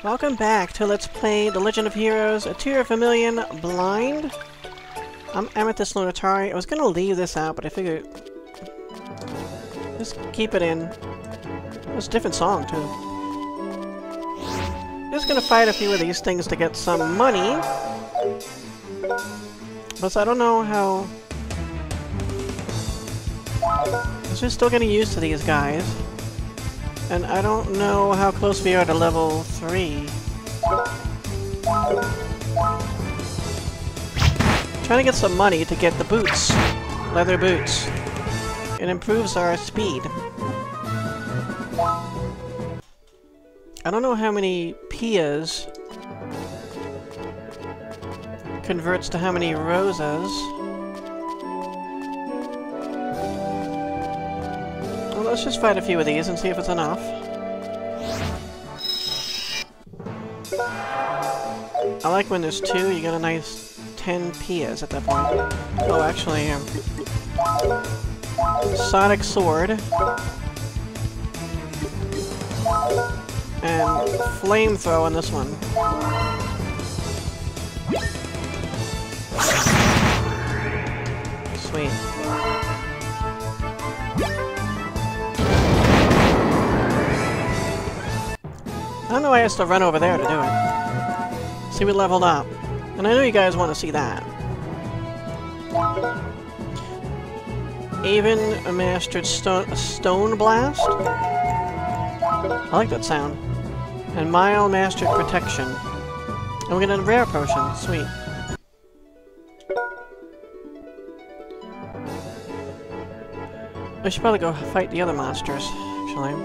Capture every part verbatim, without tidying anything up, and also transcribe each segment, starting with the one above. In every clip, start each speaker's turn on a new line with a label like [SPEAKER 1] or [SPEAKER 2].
[SPEAKER 1] Welcome back to Let's Play The Legend of Heroes, A Tear of Vermillion, Blind. I'm Amethyst Lunatari. I was gonna leave this out, but I figured... just keep it in. It's a different song, too. Just gonna fight a few of these things to get some money. Plus, I don't know how... I'm just still getting used to these guys. And I don't know how close we are to level three. Trying to get some money to get the boots. Leather boots. It improves our speed. I don't know how many Pias converts to how many Rosas. Well, let's just fight a few of these and see if it's enough. I like when there's two, you get a nice ten Pias at that point. Oh, actually, um, Sonic Sword. And Flamethrower on this one. Sweet. I don't know why I have to run over there to do it. See, we leveled up. And I know you guys want to see that. Avin mastered Stone, Stone Blast. I like that sound. And Mile mastered Protection. And we get a rare potion. Sweet. I should probably go fight the other monsters, actually.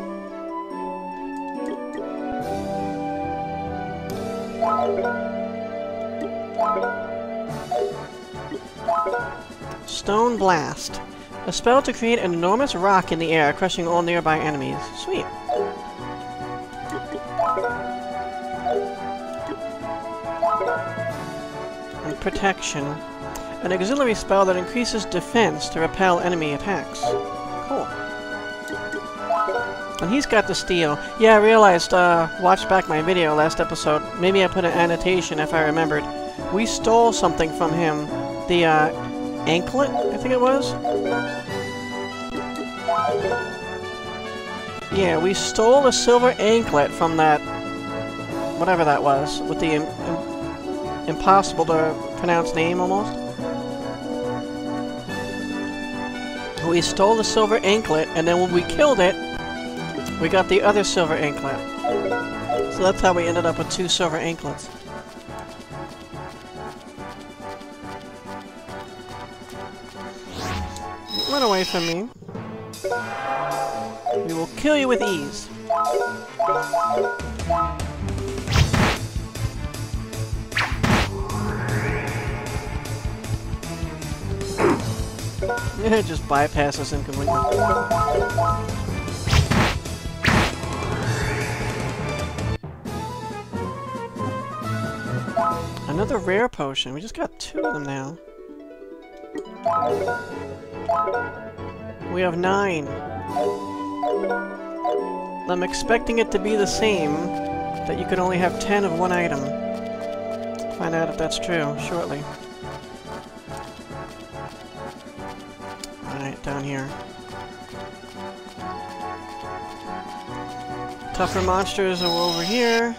[SPEAKER 1] Stone Blast. A spell to create an enormous rock in the air, crushing all nearby enemies. Sweet. And Protection. An auxiliary spell that increases defense to repel enemy attacks. Cool. And he's got the steel. Yeah, I realized, uh, watched back my video last episode. Maybe I put an annotation if I remembered. We stole something from him. The, uh, anklet, I think it was? Yeah, we stole a silver anklet from that... whatever that was, with the im im impossible to pronounce name, almost. We stole the silver anklet, and then when we killed it, we got the other silver anklet. So that's how we ended up with two silver anklets. Run away from me. We will kill you with ease. It just bypasses him completely. Another rare potion. We just got two of them now. We have nine. I'm expecting it to be the same, that you could only have ten of one item. Find out if that's true shortly. Alright, down here. Tougher monsters are over here.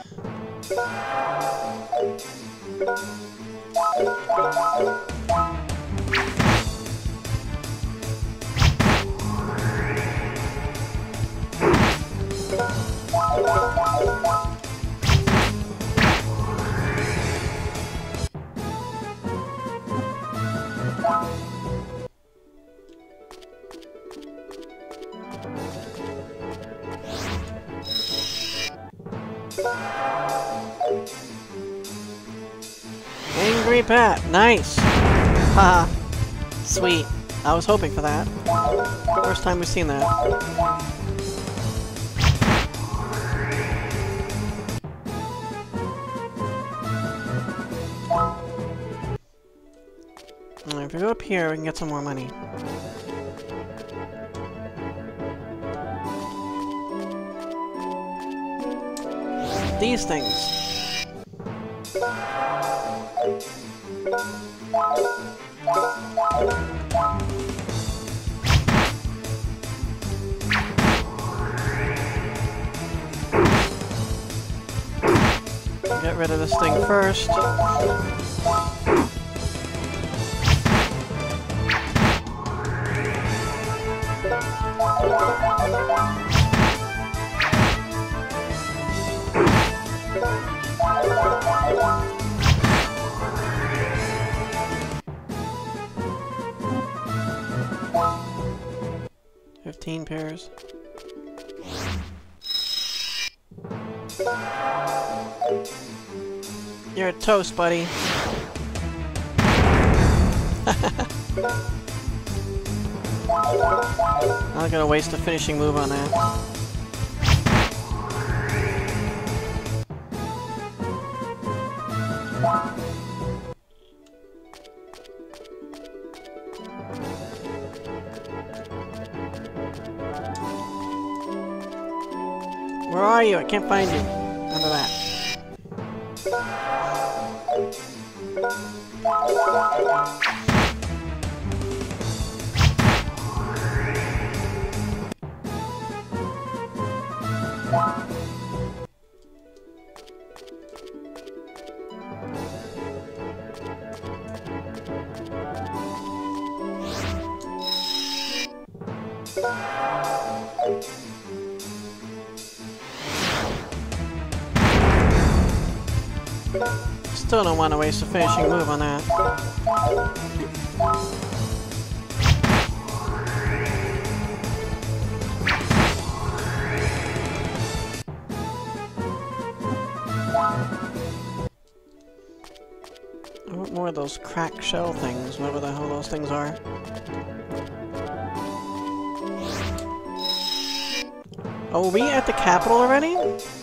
[SPEAKER 1] Angry Pat, nice! Haha, sweet. I was hoping for that. First time we've seen that. Alright, if we go up here, we can get some more money. these things. Get rid of this thing first. Fifteen pairs. You're a toast, buddy. I'm not gonna waste a finishing move on that. Where are you? I can't find you. Under that. Still don't want to waste a finishing move on that. I want more of those crack shell things, whatever the hell those things are. Oh, are we at the capital already?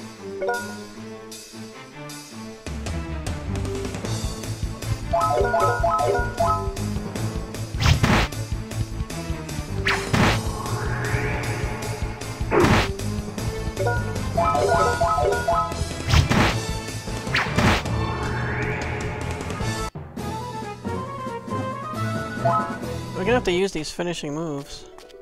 [SPEAKER 1] We're gonna have to use these finishing moves.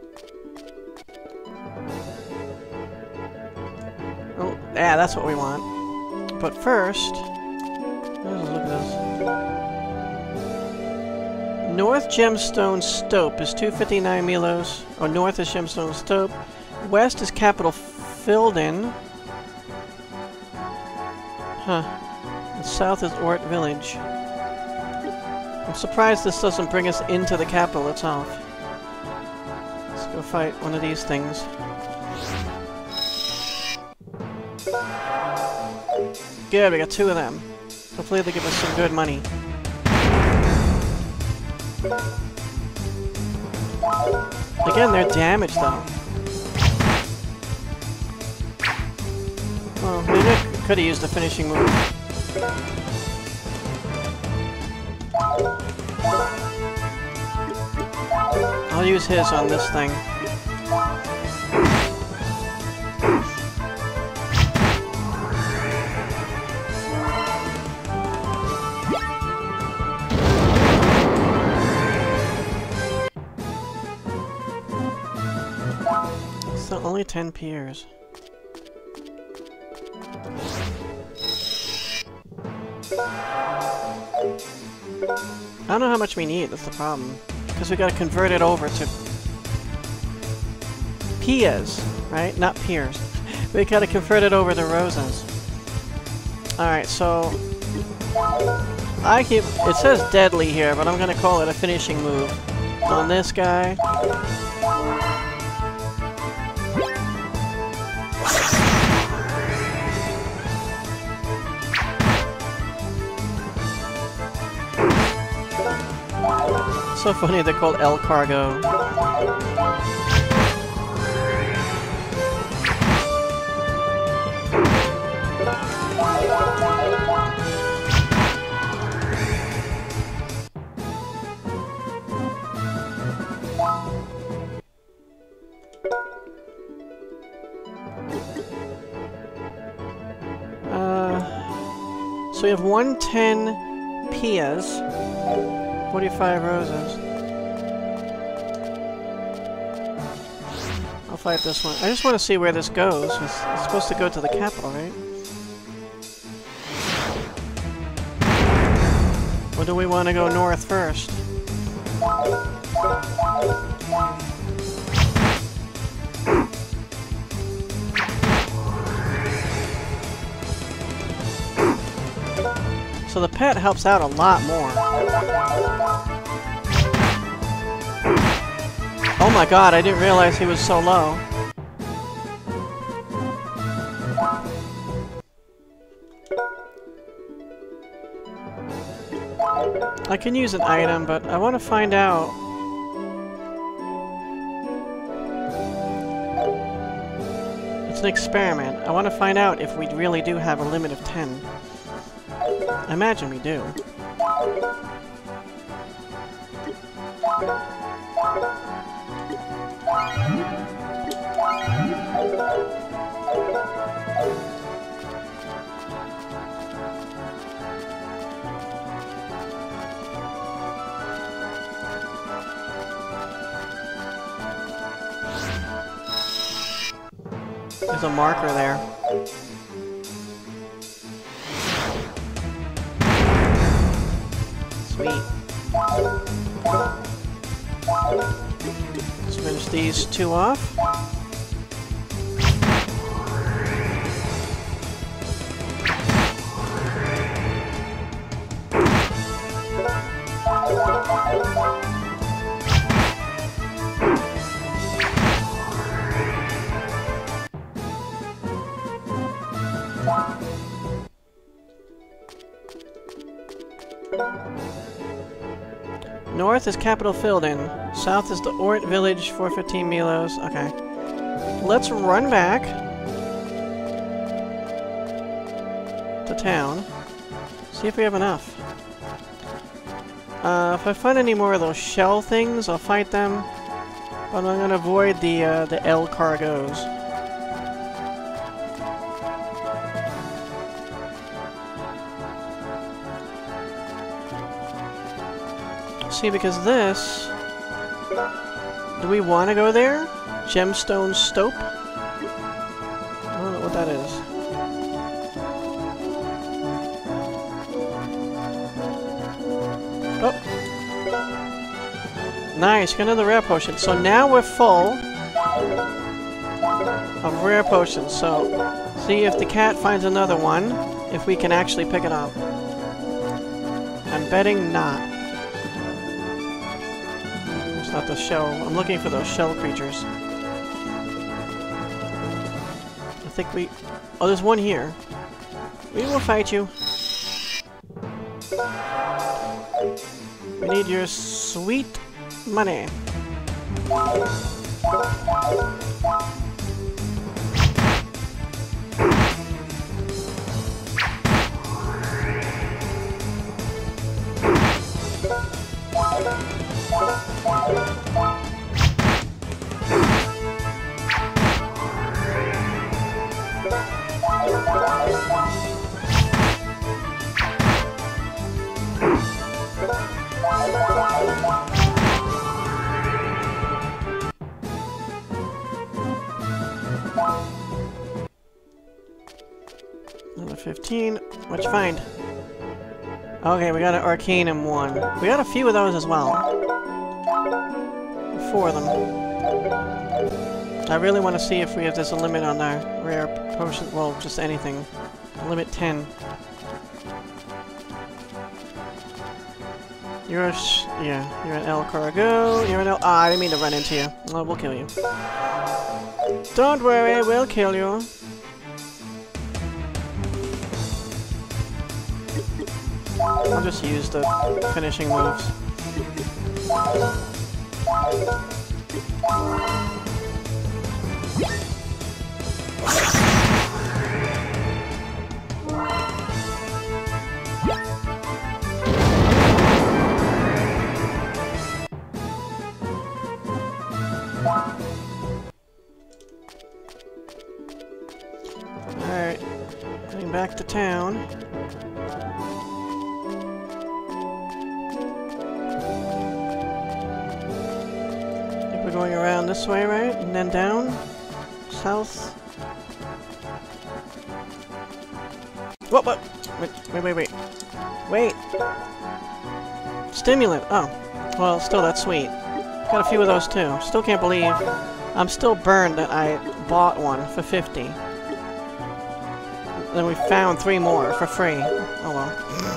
[SPEAKER 1] Oh, yeah, that's what we want. But first, let's look at this. North Gemstone Stope is two hundred fifty-nine milos. Oh, north is Gemstone Stope. West is capital Phildin. Huh. And south is Ort Village. I'm surprised this doesn't bring us into the capital itself. Let's go fight one of these things. Good, we got two of them. Hopefully they give us some good money. Again, they're damaged though. Oh, maybe I could have used the finishing move. I'll use his on this thing. So only ten piers. I don't know how much we need, that's the problem. Because we gotta convert it over to pias, right? Not piers. We gotta convert it over to rosas. Alright, so I keep it says deadly here, but I'm gonna call it a finishing move. On this guy. So funny they're called El Cargo. So we have one ten Pias, forty-five roses. I'll fight this one. I just want to see where this goes. It's, it's supposed to go to the capital, right? Or do we want to go north first? So the pet helps out a lot more. Oh my god, I didn't realize he was so low. I can use an item, but I want to find out. It's an experiment. I want to find out if we really do have a limit of ten. I imagine we do. There's a marker there. Sweet. Let's finish these two off. North is capital Phildin. South is the Ort village, four fifteen Milos. Okay. Let's run back to town. See if we have enough. Uh, if I find any more of those shell things, I'll fight them. But I'm gonna avoid the uh, the L cargoes. See, because this... Do we want to go there? Gemstone Stope? I don't know what that is. Oh! Nice, got another rare potion. So now we're full of rare potions. So, see if the cat finds another one, if we can actually pick it up. I'm betting not. Not the shell. I'm looking for those shell creatures. I think we... Oh, there's one here. We will fight you. We need your sweet money. Another fifteen. What'd you find? Okay, we got an Arcanum one. We got a few of those as well. Four of them. I really want to see if we have there's a limit on our rare potion. Well, just anything. Limit ten. You're a sh yeah, you're an L cargo. You're an L. Ah, I didn't mean to run into you. Well, we'll kill you. Don't worry, we'll kill you. I'll just use the finishing moves. Alright, heading back to town. going around this way, right? And then down? South? What, what? Wait, wait, wait, wait. Wait! Stimulant! Oh. Well, still, that's sweet. Got a few of those, too. Still can't believe I'm still burned that I bought one for fifty. Then we found three more for free. Oh well.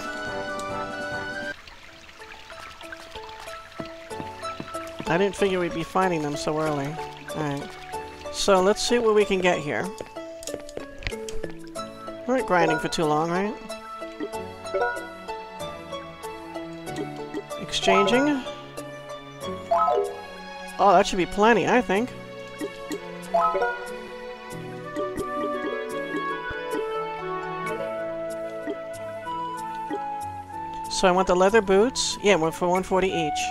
[SPEAKER 1] I didn't figure we'd be finding them so early. Alright. So let's see what we can get here. We weren't grinding for too long, right? Exchanging. Oh, that should be plenty, I think. So I want the leather boots. Yeah, we're for one forty each.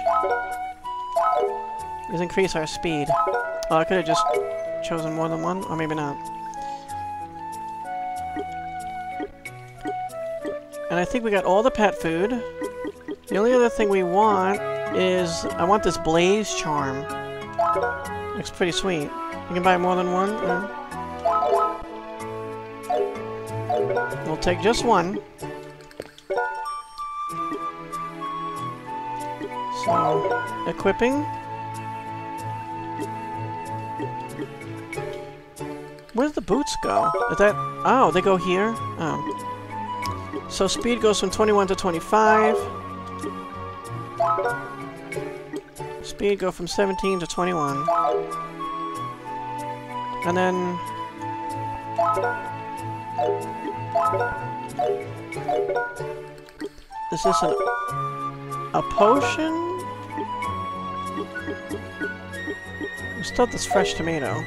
[SPEAKER 1] Let's increase our speed. Oh, I could have just chosen more than one, or maybe not. And I think we got all the pet food. The only other thing we want is... I want this blaze charm. Looks pretty sweet. You can buy more than one? Yeah. We'll take just one. So, equipping. Where do the boots go? Is that... Oh, they go here? Oh. So speed goes from twenty-one to twenty-five. Speed go from seventeen to twenty-one. And then... Is this an... a potion? Let's start this fresh tomato.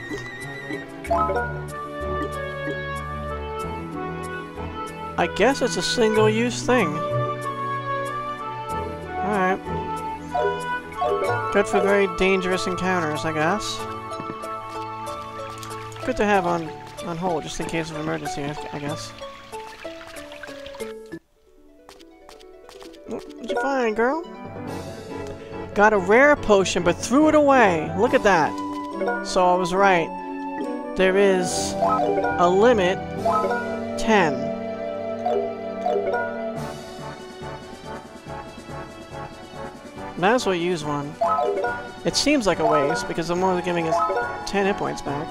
[SPEAKER 1] I guess it's a single-use thing. Alright. Good for very dangerous encounters, I guess. Good to have on, on hold, just in case of emergency, I, I guess. What'd you find, girl? Got a rare potion, but threw it away. Look at that. So I was right. There is a limit, ten. Might as well use one. It seems like a waste, because I'm only giving us ten hit points back.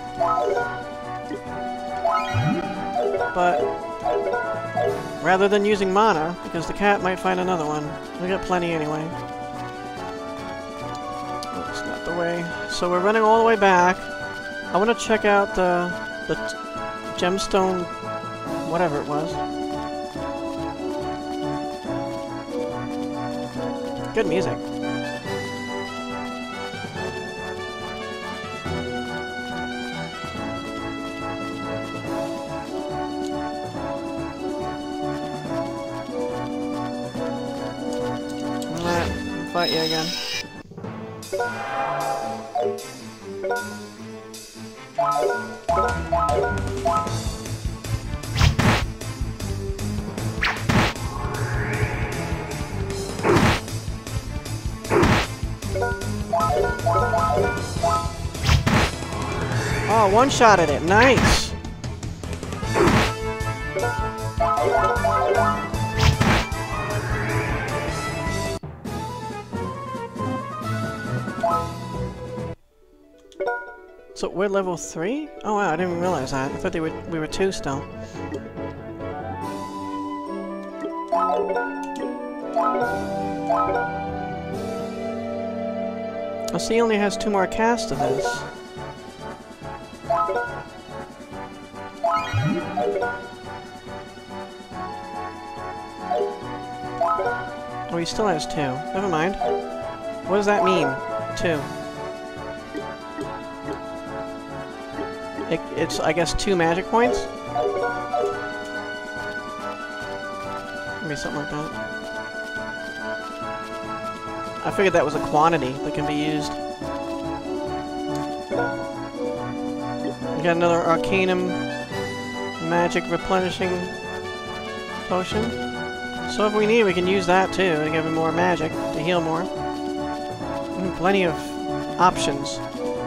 [SPEAKER 1] But, rather than using mana, because the cat might find another one, we got plenty anyway. That's not the way. So we're running all the way back. I want to check out the, the gemstone, whatever it was. Good music. Alright, fight you again. Oh, one shot at it. Nice. So we're level three? Oh wow, I didn't even realize that. I thought they were we were two still. Oh, so he only has two more casts of this. Oh, he still has two. Never mind. What does that mean? Two. It, it's, I guess, two magic points? Maybe something like that. I figured that was a quantity that can be used. We got another Arcanum magic replenishing potion. So if we need, we can use that too to give him more magic, to heal more. Mm, plenty of options.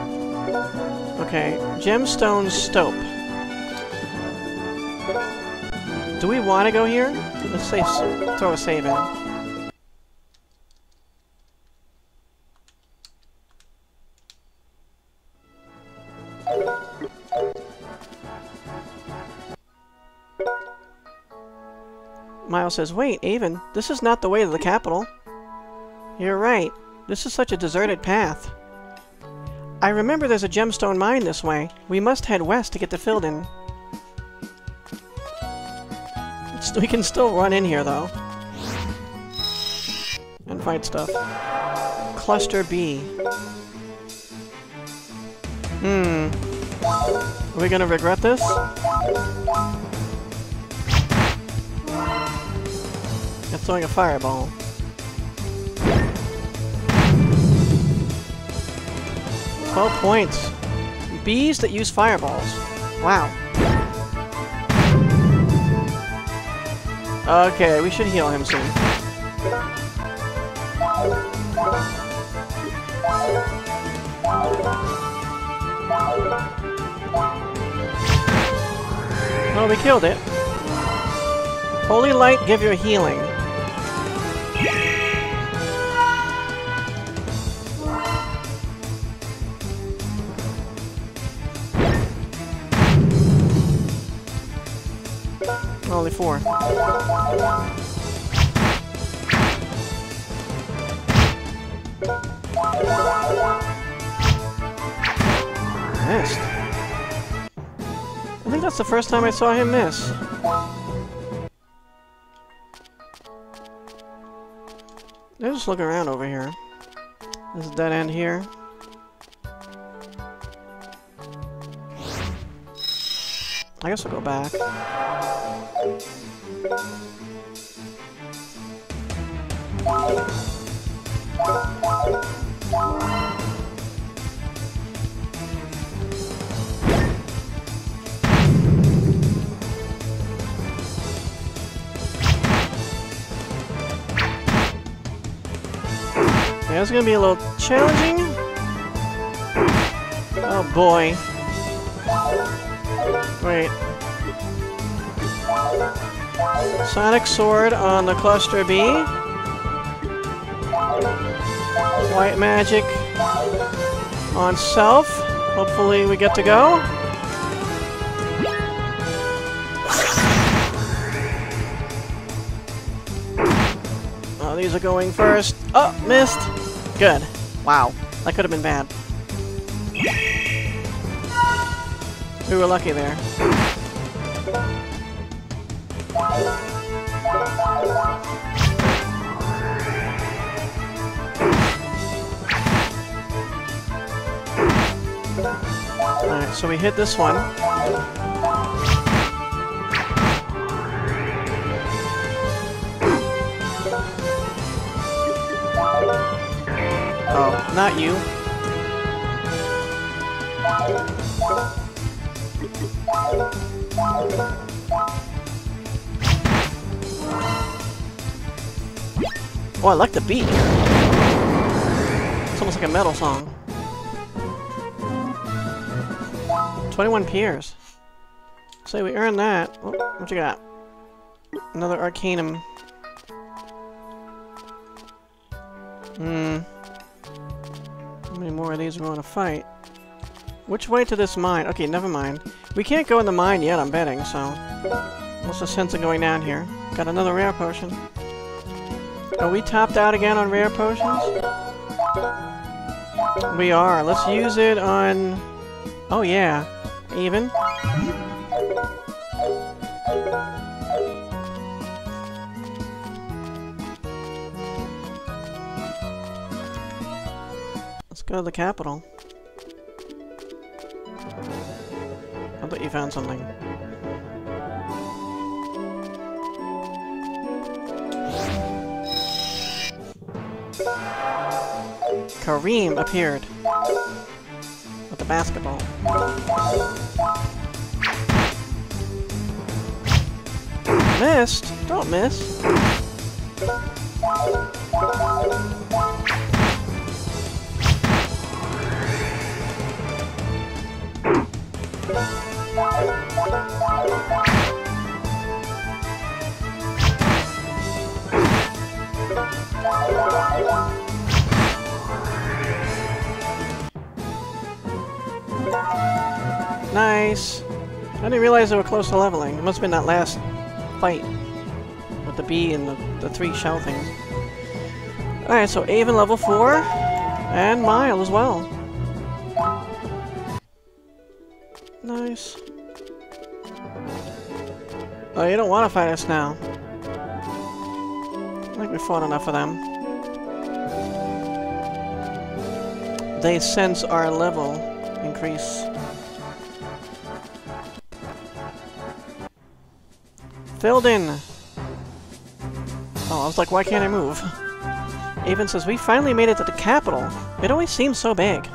[SPEAKER 1] Okay, gemstone stope. Do we want to go here? Let's say throw a save in. Miles says, wait, Avin, this is not the way to the capital. You're right. This is such a deserted path. I remember there's a gemstone mine this way. We must head west to get to Phildin. It's, we can still run in here, though. And fight stuff. Cluster B. Hmm. Are we gonna regret this? It's throwing a fireball. twelve points. Bees that use fireballs. Wow. Okay, we should heal him soon. Oh, we killed it. Holy light, give your healing. Only four. Missed. I think that's the first time I saw him miss. Let's just look around over here. This dead end here. I guess I'll go back. Yeah, it's gonna be a little challenging. Oh boy. Wait. Sonic Sword on the Cluster B. White Magic on Self. Hopefully we get to go. Oh, these are going first. Oh, missed. Good. Wow. That could have been bad. We were lucky there. Alright, so we hit this one. Oh, not you. Oh, I like the beat. It's almost like a metal song. twenty-one peers. Say so we earned that. Oh, what you got? Another Arcanum. Hmm. How many more of these we want to fight? Which way to this mine? Okay, never mind. We can't go in the mine yet, I'm betting, so... What's the sense of going down here? Got another rare potion. Are we topped out again on rare potions? We are. Let's use it on... Oh yeah. Even. Let's go to the capital. I thought you found something. Kareem appeared with the basketball. Missed? Don't miss. Nice! I didn't realize they were close to leveling. It must have been that last fight with the bee and the, the three shell things. Alright, so Avin level four, and Mile as well. Nice. Oh, you don't want to fight us now. I think we fought enough of them. They sense our level increase. Phildin! Oh, I was like, why can't I move? Avin says, we finally made it to the capital. It always seems so big.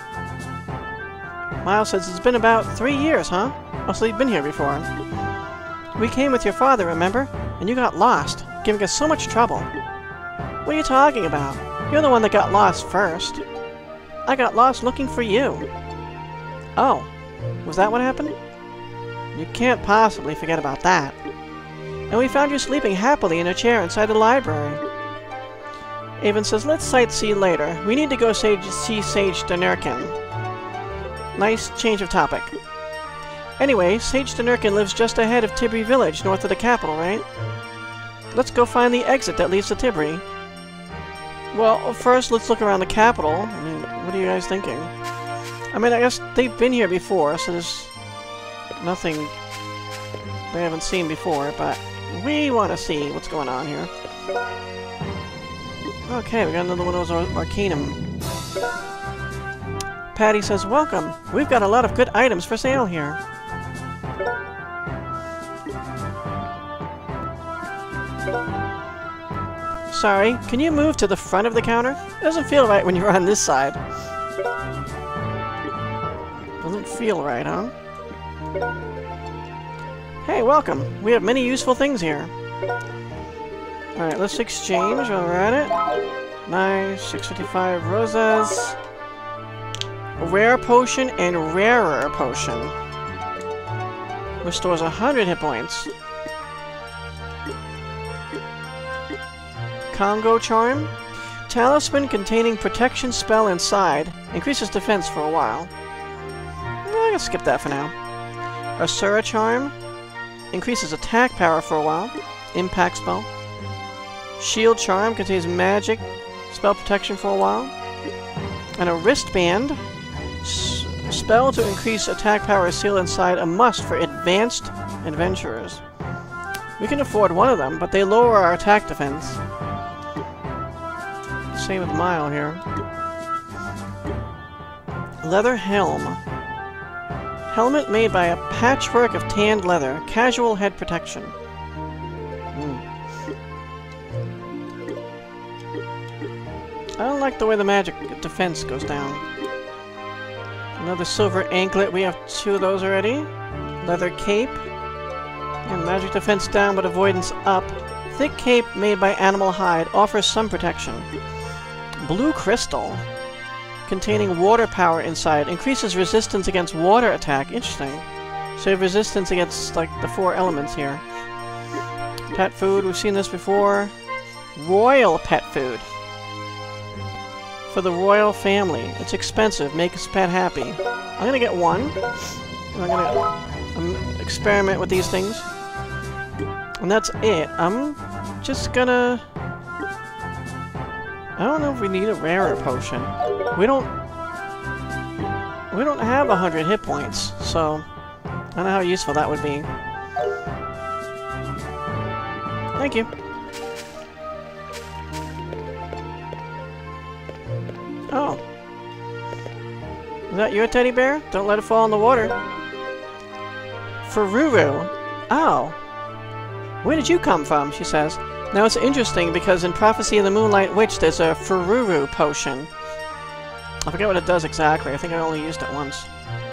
[SPEAKER 1] Miles says, it's been about three years, huh? Oh, so you've been here before. We came with your father, remember? And you got lost, giving us so much trouble. What are you talking about? You're the one that got lost first. I got lost looking for you. Oh, was that what happened? You can't possibly forget about that. And we found you sleeping happily in a chair inside the library. Avin says, let's sightsee later. We need to go sage see Sage Danurkin. Nice change of topic. Anyway, Sage Danurkin lives just ahead of Tibri Village, north of the capital, right? Let's go find the exit that leads to Tibri. Well, first let's look around the capital. I mean, what are you guys thinking? I mean, I guess they've been here before, so there's nothing they haven't seen before, but we want to see what's going on here. Okay, we got another one of those Arcanum. Patty says, welcome! We've got a lot of good items for sale here. Sorry, can you move to the front of the counter? It doesn't feel right when you're on this side. Doesn't feel right, huh? Hey, welcome! We have many useful things here. Alright, let's exchange while we're at it. Nice, six fifty-five rosas. A rare potion and rarer potion. Restores one hundred hit points. Congo Charm. Talisman containing protection spell inside. Increases defense for a while. I'm gonna skip that for now. Asura Charm. Increases attack power for a while. Impact spell. Shield Charm contains magic spell protection for a while. And a wristband. S spell to increase attack power is sealed inside, a must for advanced adventurers. We can afford one of them, but they lower our attack defense. Same with Mile here. Leather Helm. Helmet made by a patchwork of tanned leather. Casual head protection. Mm. I don't like the way the magic defense goes down. Another silver anklet. We have two of those already. Leather cape. And magic defense down but avoidance up. Thick cape made by animal hide. Offers some protection. Blue crystal. Containing water power inside. Increases resistance against water attack. Interesting. So you have resistance against, like, the four elements here. Pet food. We've seen this before. Royal pet food. For the royal family. It's expensive. Make his pet happy. I'm gonna get one. I'm gonna um, experiment with these things. And that's it. I'm just gonna... I don't know if we need a rarer potion. We don't... We don't have a hundred hit points, so... I don't know how useful that would be. Thank you. Oh. Is that your teddy bear? Don't let it fall in the water. Fururu. Oh. Where did you come from? She says. Now it's interesting because in Prophecy of the Moonlight Witch there's a Fururu potion. I forget what it does exactly. I think I only used it once.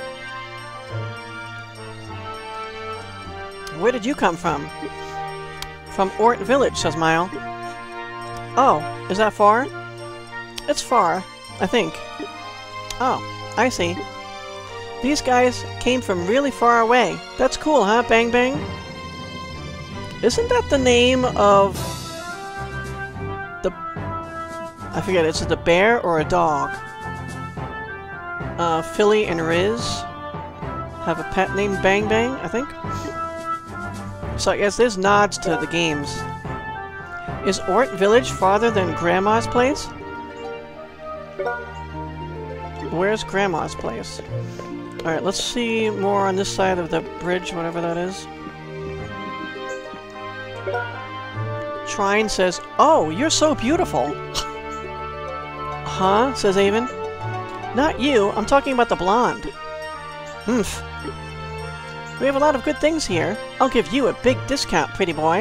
[SPEAKER 1] Where did you come from? From Ort Village, says Mile. Oh, is that far? It's far, I think. Oh, I see. These guys came from really far away. That's cool, huh, Bang Bang? Isn't that the name of the... I forget, is it a bear or a dog? Uh, Philly and Riz have a pet named Bang Bang, I think. So I guess there's nods to the games. Is Ort Village farther than Grandma's place? Where's Grandma's place? Alright, let's see more on this side of the bridge, whatever that is. Shrine says, "Oh, you're so beautiful!" Huh? Says Avin. Not you, I'm talking about the blonde. Humph. We have a lot of good things here. I'll give you a big discount, pretty boy.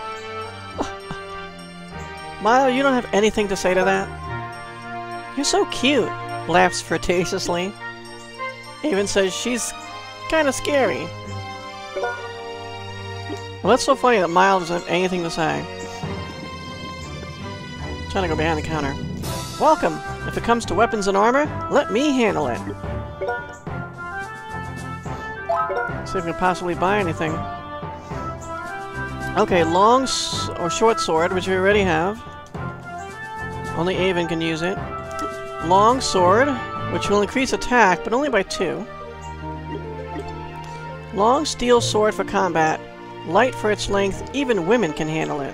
[SPEAKER 1] Mile, you don't have anything to say to that? You're so cute, laughs flirtatiously. Avin says she's kind of scary. Well, that's so funny that Mile doesn't have anything to say. Trying to go behind the counter. Welcome! If it comes to weapons and armor, let me handle it. See if we can possibly buy anything. Okay, long s or short sword, which we already have. Only Avin can use it. Long sword, which will increase attack, but only by two. Long steel sword for combat. Light for its length, even women can handle it.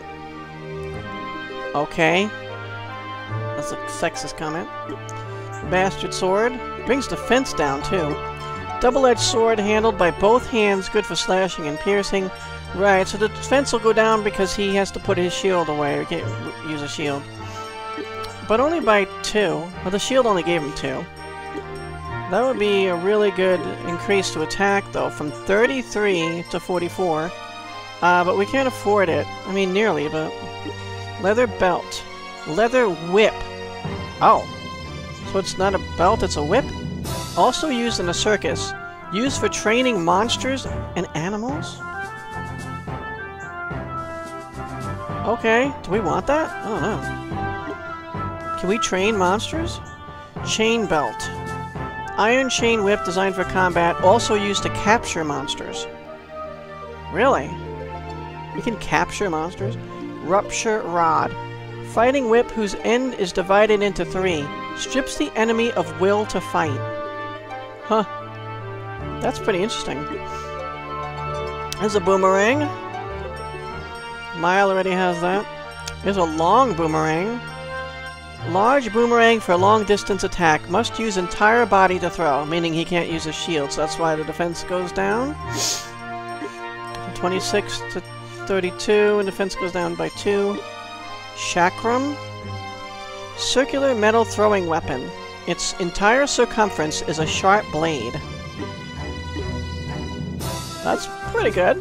[SPEAKER 1] Okay. That's a sexist comment. Bastard sword. Brings defense down, too. Double-edged sword handled by both hands, good for slashing and piercing. Right, so the defense will go down because he has to put his shield away. He can't use a shield. But only by two. Well, the shield only gave him two. That would be a really good increase to attack, though, from thirty-three to forty-four. Uh, but we can't afford it. I mean, nearly, but... Leather belt. Leather whip. Oh. So it's not a belt, it's a whip? Also used in a circus. Used for training monsters and animals? Okay. Do we want that? I don't know. Can we train monsters? Chain belt. Iron chain whip designed for combat, also used to capture monsters. Really? We can capture monsters? Rupture rod. Fighting whip whose end is divided into three. Strips the enemy of will to fight. Huh. That's pretty interesting. There's a boomerang. Mile already has that. There's a long boomerang. Large boomerang for long-distance attack. Must use entire body to throw, meaning he can't use a shield, so that's why the defense goes down. twenty-six to thirty-two, and defense goes down by two. Chakram. Circular metal throwing weapon. Its entire circumference is a sharp blade. That's pretty good.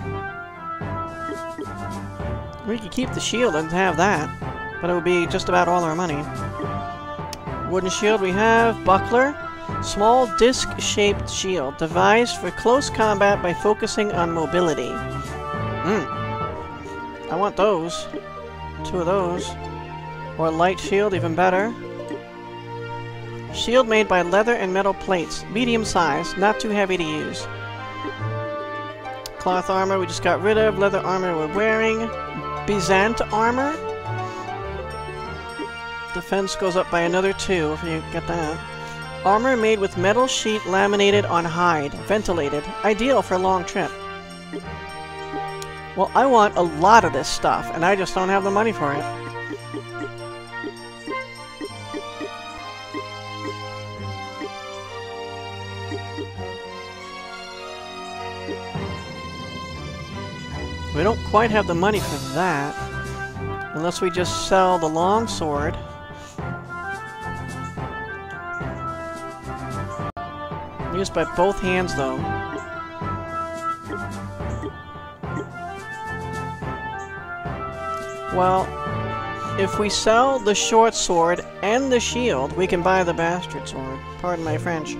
[SPEAKER 1] We could keep the shield and have that, but it would be just about all our money. Wooden shield we have. Buckler. Small disc-shaped shield, devised for close combat by focusing on mobility. Hmm. I want those. Two of those. Or light shield, even better. Shield made by leather and metal plates. Medium size, not too heavy to use. Cloth armor we just got rid of. Leather armor we're wearing. Bizant armor. Defense goes up by another two if you get that. Armor made with metal sheet laminated on hide. Ventilated. Ideal for a long trip. Well, I want a lot of this stuff, and I just don't have the money for it. We don't quite have the money for that. Unless we just sell the long sword. Used by both hands, though. Well, if we sell the short sword and the shield, we can buy the bastard sword. Pardon my French.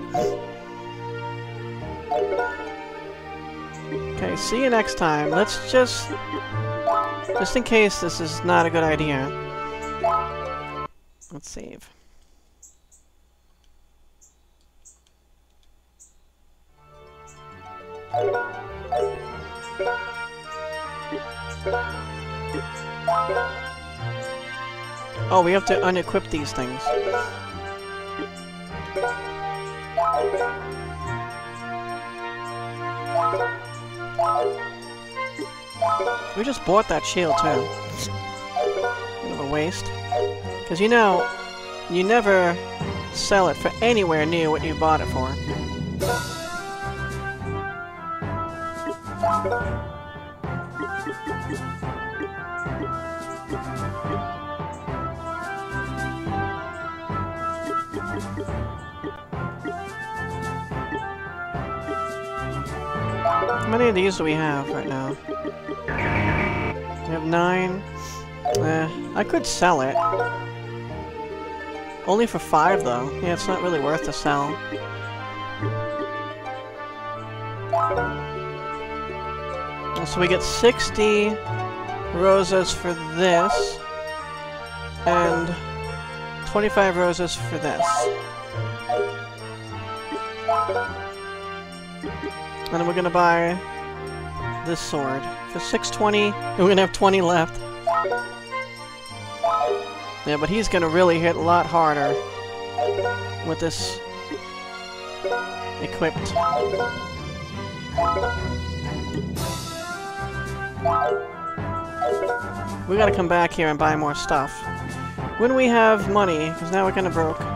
[SPEAKER 1] Okay, see you next time. Let's just... Just in case this is not a good idea. Let's save. Oh, we have to unequip these things. We just bought that shield, too. Bit of a waste. Because, you know, you never sell it for anywhere near what you bought it for. How many of these do we have right now? We have nine. Eh, I could sell it. Only for five, though. Yeah, it's not really worth to sell. So we get sixty roses for this, and twenty-five roses for this. And then we're gonna buy this sword for six twenty. We're gonna have twenty left. Yeah, but he's gonna really hit a lot harder with this equipped. We gotta come back here and buy more stuff when we have money, because now we're kinda broke.